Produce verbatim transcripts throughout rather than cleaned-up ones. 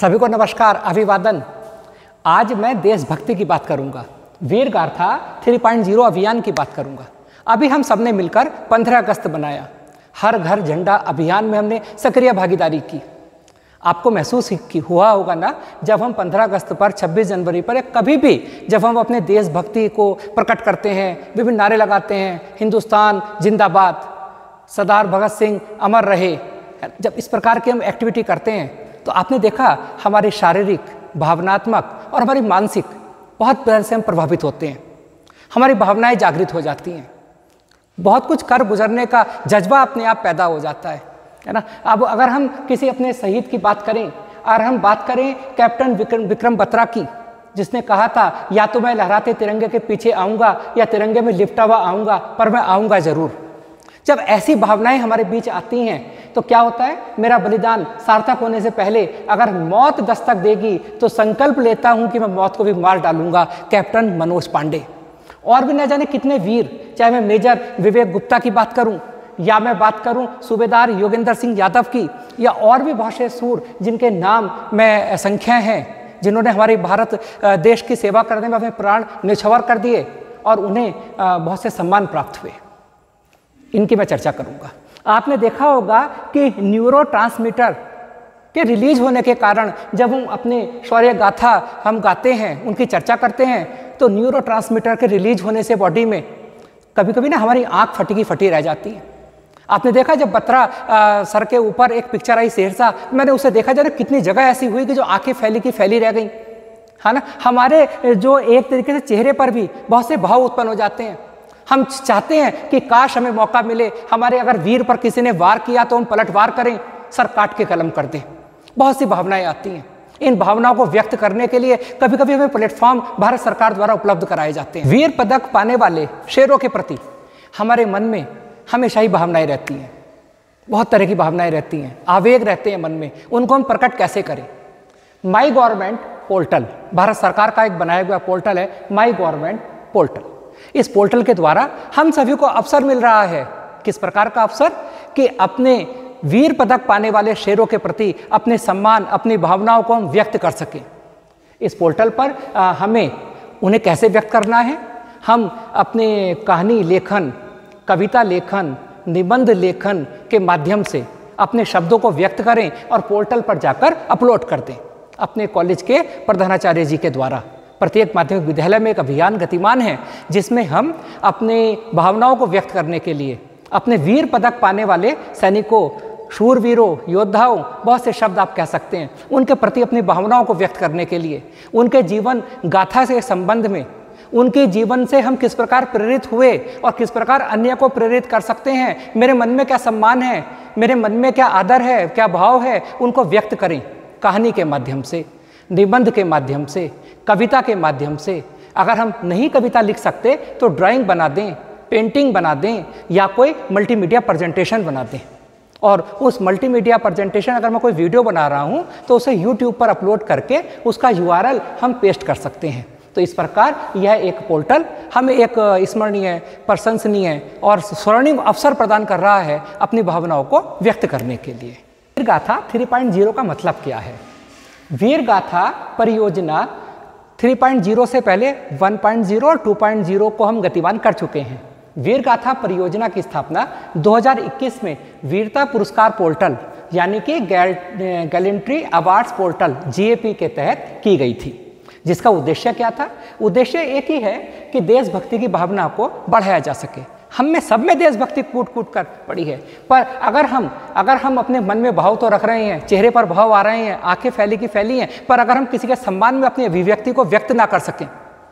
सभी को नमस्कार, अभिवादन। आज मैं देशभक्ति की बात करूंगा, वीर गाथा थ्री पॉइंट ज़ीरो अभियान की बात करूंगा। अभी हम सबने मिलकर पंद्रह अगस्त बनाया, हर घर झंडा अभियान में हमने सक्रिय भागीदारी की। आपको महसूस की हुआ होगा ना, जब हम पंद्रह अगस्त पर, छब्बीस जनवरी पर या कभी भी जब हम अपने देशभक्ति को प्रकट करते हैं, विभिन्न नारे लगाते हैं, हिंदुस्तान जिंदाबाद, सरदार भगत सिंह अमर रहे, जब इस प्रकार की हम एक्टिविटी करते हैं तो आपने देखा हमारी शारीरिक, भावनात्मक और हमारी मानसिक बहुत तरह से हम प्रभावित होते हैं। हमारी भावनाएं जागृत हो जाती हैं, बहुत कुछ कर गुजरने का जज्बा अपने आप पैदा हो जाता है, है ना। अब अगर हम किसी अपने शहीद की बात करें और हम बात करें कैप्टन विक्रम विक्रम बत्रा की, जिसने कहा था या तो मैं लहराते तिरंगे के पीछे आऊँगा या तिरंगे में लिपटा हुआ आऊँगा, पर मैं आऊँगा ज़रूर। जब ऐसी भावनाएं हमारे बीच आती हैं तो क्या होता है, मेरा बलिदान सार्थक होने से पहले अगर मौत दस्तक देगी तो संकल्प लेता हूं कि मैं मौत को भी मार डालूंगा। कैप्टन मनोज पांडे और भी न जाने कितने वीर, चाहे मैं मेजर विवेक गुप्ता की बात करूं या मैं बात करूं सूबेदार योगेंद्र सिंह यादव की, या और भी बहुत से सूर जिनके नाम में संख्या हैं, जिन्होंने हमारे भारत देश की सेवा करने में अपने प्राण न्यौछावर कर दिए और उन्हें बहुत से सम्मान प्राप्त हुए। इनकी मैं चर्चा करूंगा। आपने देखा होगा कि न्यूरोट्रांसमीटर के रिलीज होने के कारण जब हम अपने शौर्य गाथा हम गाते हैं, उनकी चर्चा करते हैं, तो न्यूरोट्रांसमीटर के रिलीज होने से बॉडी में कभी कभी ना हमारी आंख फटी की फटी रह जाती है। आपने देखा जब बत्रा आ, सर के ऊपर एक पिक्चर आई शेरशाह, मैंने उसे देखा जाने कितनी जगह ऐसी हुई कि जो आंखें फैली की फैली रह गई, है ना। हमारे जो एक तरीके से चेहरे पर भी बहुत से भाव उत्पन्न हो जाते हैं। हम चाहते हैं कि काश हमें मौका मिले, हमारे अगर वीर पर किसी ने वार किया तो हम पलटवार करें, सर काट के कलम कर दें। बहुत सी भावनाएं आती हैं। इन भावनाओं को व्यक्त करने के लिए कभी कभी हमें प्लेटफॉर्म भारत सरकार द्वारा उपलब्ध कराए जाते हैं। वीर पदक पाने वाले शेरों के प्रति हमारे मन में हमेशा ही भावनाएं रहती हैं, बहुत तरह की भावनाएं रहती हैं, आवेग रहते हैं मन में। उनको हम प्रकट कैसे करें? माई गवर्नमेंट पोर्टल, भारत सरकार का एक बनाया हुआ पोर्टल है माई गवर्नमेंट पोर्टल। इस पोर्टल के द्वारा हम सभी को अवसर मिल रहा है। किस प्रकार का अवसर? कि अपने वीर पदक पाने वाले शेरों के प्रति अपने सम्मान, अपनी भावनाओं को हम व्यक्त कर सकें। इस पोर्टल पर आ, हमें उन्हें कैसे व्यक्त करना है? हम अपने कहानी लेखन, कविता लेखन, निबंध लेखन के माध्यम से अपने शब्दों को व्यक्त करें और पोर्टल पर जाकर अपलोड कर दें। अपने कॉलेज के प्रधानाचार्य जी के द्वारा प्रत्येक माध्यमिक विद्यालय में एक अभियान गतिमान है, जिसमें हम अपने भावनाओं को व्यक्त करने के लिए अपने वीर पदक पाने वाले सैनिकों, शूरवीरों, योद्धाओं, बहुत से शब्द आप कह सकते हैं, उनके प्रति अपनी भावनाओं को व्यक्त करने के लिए, उनके जीवन गाथा से संबंध में, उनके जीवन से हम किस प्रकार प्रेरित हुए और किस प्रकार अन्य को प्रेरित कर सकते हैं, मेरे मन में क्या सम्मान है, मेरे मन में क्या आदर है, क्या भाव है, उनको व्यक्त करें कहानी के माध्यम से, निबंध के माध्यम से, कविता के माध्यम से। अगर हम नहीं कविता लिख सकते तो ड्राइंग बना दें, पेंटिंग बना दें या कोई मल्टीमीडिया प्रेजेंटेशन बना दें। और उस मल्टीमीडिया प्रेजेंटेशन, अगर मैं कोई वीडियो बना रहा हूं तो उसे यूट्यूब पर अपलोड करके उसका यूआरएल हम पेस्ट कर सकते हैं। तो इस प्रकार यह एक पोर्टल हमें एक स्मरणीय, प्रशंसनीय और स्वर्णिम अवसर प्रदान कर रहा है अपनी भावनाओं को व्यक्त करने के लिए। वीर गाथा थ्री पॉइंट ज़ीरो का मतलब क्या है? वीर गाथा परियोजना थ्री पॉइंट ज़ीरो से पहले वन पॉइंट ज़ीरो और टू पॉइंट ज़ीरो को हम गतिमान कर चुके हैं। वीर गाथा परियोजना की स्थापना दो हज़ार इक्कीस में वीरता पुरस्कार पोर्टल यानी कि gallantry awards portal G A P के तहत की गई थी। जिसका उद्देश्य क्या था? उद्देश्य एक ही है कि देशभक्ति की भावना को बढ़ाया जा सके। हम में सब में देशभक्ति कूट कूट कर पड़ी है, पर अगर हम अगर हम अपने मन में भाव तो रख रहे हैं, चेहरे पर भाव आ रहे हैं, आंखें फैली की फैली हैं, पर अगर हम किसी के सम्मान में अपनी अभिव्यक्ति को व्यक्त ना कर सकें,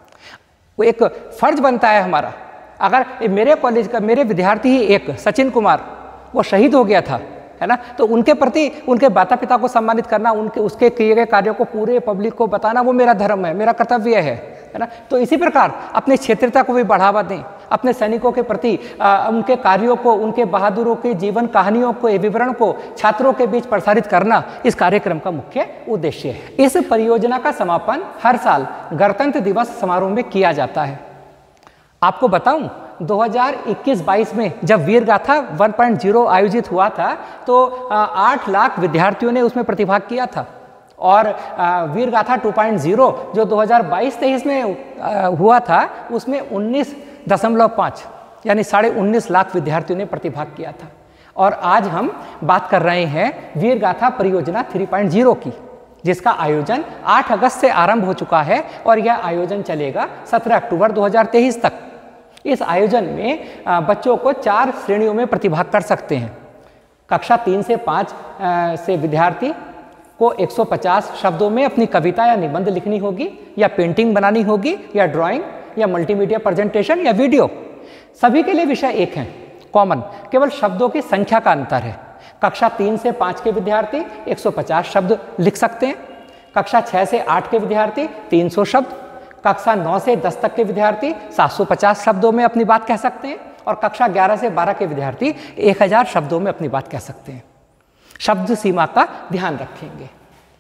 वो एक फर्ज बनता है हमारा। अगर मेरे कॉलेज का मेरे विद्यार्थी ही एक सचिन कुमार, वो शहीद हो गया था, है ना, तो उनके प्रति उनके माता पिता को सम्मानित करना, उनके उसके किए गए कार्यों को पूरे पब्लिक को बताना, वो मेरा धर्म है, मेरा कर्तव्य है, है ना। तो इसी प्रकार अपने क्षेत्रता को भी बढ़ावा दें, अपने सैनिकों के प्रति आ, उनके कार्यों को, उनके बहादुरों के जीवन कहानियों को, विवरण को छात्रों के बीच प्रसारित करना इस कार्यक्रम का मुख्य उद्देश्य है। इस परियोजना का समापन हर साल गणतंत्र दिवस समारोह में किया जाता है। आपको बताऊं, दो हज़ार इक्कीस बाईस में जब वीर गाथा वन पॉइंट ज़ीरो आयोजित हुआ था तो आठ लाख विद्यार्थियों ने उसमें प्रतिभाग किया था और वीर गाथा टू पॉइंट ज़ीरो जो दो हज़ार बाईस तेईस में आ, हुआ था उसमें उन्नीस दशमलव पाँच यानी साढ़े उन्नीस लाख विद्यार्थियों ने प्रतिभाग किया था। और आज हम बात कर रहे हैं वीर गाथा परियोजना थ्री पॉइंट ज़ीरो की, जिसका आयोजन आठ अगस्त से आरंभ हो चुका है और यह आयोजन चलेगा सत्रह अक्टूबर दो हज़ार तेईस तक। इस आयोजन में बच्चों को चार श्रेणियों में प्रतिभाग कर सकते हैं। कक्षा तीन से पाँच से विद्यार्थी को एक सौ पचास शब्दों में अपनी कविता या निबंध लिखनी होगी, या पेंटिंग बनानी होगी, या ड्राइंग, या मल्टीमीडिया प्रेजेंटेशन, या वीडियो। सभी के लिए विषय एक है, कॉमन, केवल शब्दों की संख्या का अंतर है। कक्षा तीन से पाँच के विद्यार्थी एक सौ पचास शब्द लिख सकते हैं, कक्षा छः से आठ के विद्यार्थी तीन सौ शब्द, कक्षा नौ से दस तक के विद्यार्थी सात सौ पचास शब्दों में अपनी बात कह सकते हैं, और कक्षा ग्यारह से बारह के विद्यार्थी एक हज़ार शब्दों में अपनी बात कह सकते हैं। शब्द सीमा का ध्यान रखेंगे।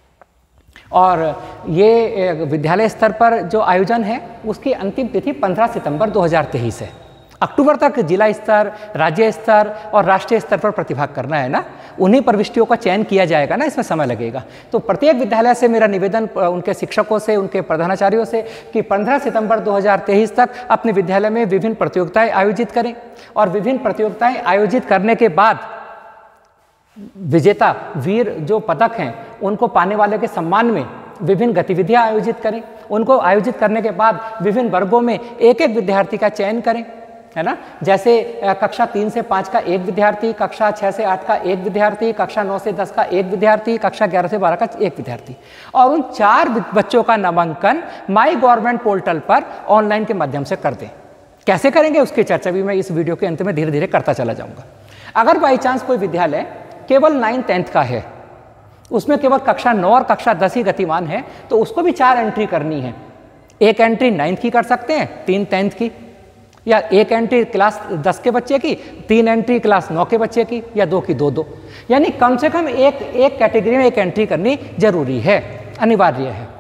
और ये विद्यालय स्तर पर जो आयोजन है उसकी अंतिम तिथि पंद्रह सितंबर दो हज़ार तेईस है। अक्टूबर तक जिला स्तर, राज्य स्तर और राष्ट्रीय स्तर पर प्रतिभाग करना है ना, उन्हीं प्रविष्टियों का चयन किया जाएगा ना, इसमें समय लगेगा। तो प्रत्येक विद्यालय से मेरा निवेदन, उनके शिक्षकों से, उनके प्रधानाचार्यों से, कि पंद्रह सितंबर दो हज़ार तेईस तक अपने विद्यालय में विभिन्न प्रतियोगिताएं आयोजित करें, और विभिन्न प्रतियोगिताएं आयोजित करने के बाद विजेता वीर जो पदक हैं उनको पाने वाले के सम्मान में विभिन्न गतिविधियां आयोजित करें। उनको आयोजित करने के बाद विभिन्न वर्गों में एक एक विद्यार्थी का चयन करें, है ना। जैसे कक्षा तीन से पाँच का एक विद्यार्थी, कक्षा छः से आठ का एक विद्यार्थी, कक्षा नौ से दस का एक विद्यार्थी, कक्षा ग्यारह से बारह का एक विद्यार्थी, और उन चार बच्चों का नामांकन माई गवर्नमेंट पोर्टल पर ऑनलाइन के माध्यम से कर दें। कैसे करेंगे उसकी चर्चा भी मैं इस वीडियो के अंत में धीरे धीरे करता चला जाऊँगा। अगर बाई चांस कोई विद्यालय केवल नाइन टेंथ का है, उसमें केवल कक्षा नौ और कक्षा दस ही गतिमान है, तो उसको भी चार एंट्री करनी है। एक एंट्री नाइन्थ की कर सकते हैं, तीन टेंथ की, या एक एंट्री क्लास दस के बच्चे की, तीन एंट्री क्लास नौ के बच्चे की, या दो की दो दो, यानी कम से कम एक एक कैटेगरी में एक एंट्री करनी जरूरी है, अनिवार्य है।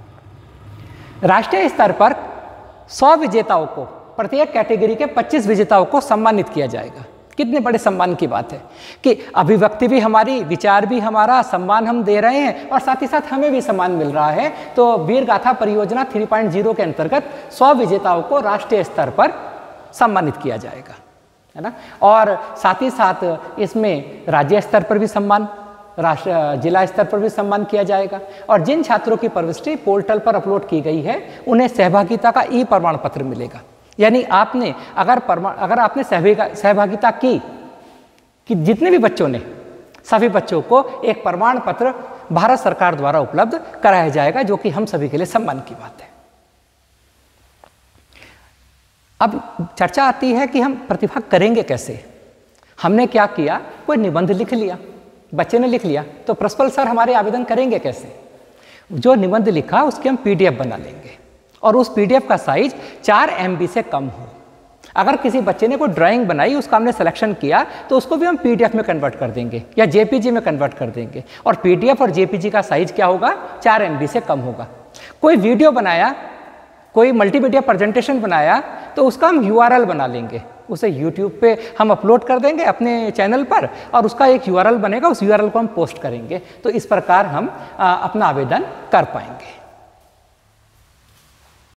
राष्ट्रीय स्तर पर सौ विजेताओं को, प्रत्येक कैटेगरी के पच्चीस विजेताओं को सम्मानित किया जाएगा। कितने बड़े सम्मान की बात है कि अभिव्यक्ति भी हमारी, विचार भी हमारा, सम्मान हम दे रहे हैं और साथ ही साथ हमें भी सम्मान मिल रहा है। तो वीर गाथा परियोजना थ्री पॉइंट ज़ीरो के अंतर्गत सौ विजेताओं को राष्ट्रीय स्तर पर सम्मानित किया जाएगा, है ना। और साथ ही साथ इसमें राज्य स्तर पर भी सम्मान, राष्ट्र जिला स्तर पर भी सम्मान किया जाएगा। और जिन छात्रों की प्रविष्टि पोर्टल पर अपलोड की गई है उन्हें सहभागिता का ई प्रमाण पत्र मिलेगा। यानी आपने अगर प्रमाण अगर आपने सहभागिता की कि जितने भी बच्चों ने, सभी बच्चों को एक प्रमाण पत्र भारत सरकार द्वारा उपलब्ध कराया जाएगा, जो कि हम सभी के लिए सम्मान की बात है। अब चर्चा आती है कि हम प्रतिभाग करेंगे कैसे। हमने क्या किया, कोई निबंध लिख लिया, बच्चे ने लिख लिया, तो प्रिंसिपल सर हमारे आवेदन करेंगे कैसे। जो निबंध लिखा उसकी हम पीडीएफ बना लेंगे, और उस पीडीएफ का साइज चार एम बी से कम हो। अगर किसी बच्चे ने कोई ड्राइंग बनाई, उसका हमने सिलेक्शन किया, तो उसको भी हम पीडीएफ में कन्वर्ट कर देंगे या जेपीजी में कन्वर्ट कर देंगे। और पीडीएफ और जेपीजी का साइज क्या होगा, चार एम बी से कम होगा। कोई वीडियो बनाया, कोई मल्टीमीडिया प्रेजेंटेशन बनाया, तो उसका हम यूआरएल बना लेंगे, उसे यूट्यूब पे हम अपलोड कर देंगे अपने चैनल पर, और उसका एक यूआरएल बनेगा, उस यूआरएल को हम पोस्ट करेंगे। तो इस प्रकार हम आ, अपना आवेदन कर पाएंगे।